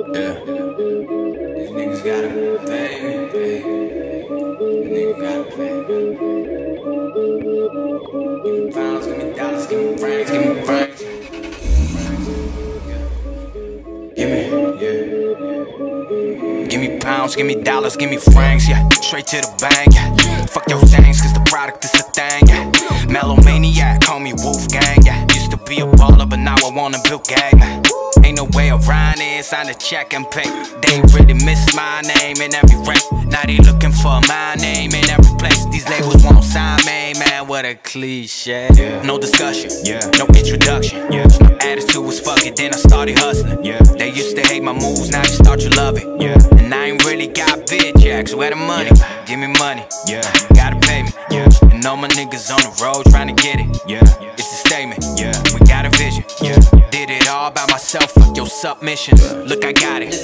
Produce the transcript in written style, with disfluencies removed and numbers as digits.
Yeah. These niggas gotta pay me. These niggas gotta pay me. Give me pounds, give me dollars, give me rings, give me rings. Give me pounds, give me dollars, give me francs, yeah. Straight to the bank, yeah. Fuck your things, cause the product is a thing, yeah. Melomaniac, call me Wolfgang, yeah. Used to be a baller, but now I wanna build gang, man. Ain't no way around it, sign a check and pay. They really miss my name in every rank. Now they looking for my name in every place. These labels won't sign me, man, what a cliche, yeah. No discussion, yeah. No introduction, yeah. My attitude was fuck it, then I started hustling, yeah. They used to hate my moves, now they start to love it, yeah. And I ain't really got big jacks, where the money? Yeah. Give me money, yeah. Gotta pay me, yeah. And all my niggas on the road trying to get it, yeah. It's a statement, yeah. We got a vision, yeah. Did it all by myself, fuck your submissions. Look, I got it,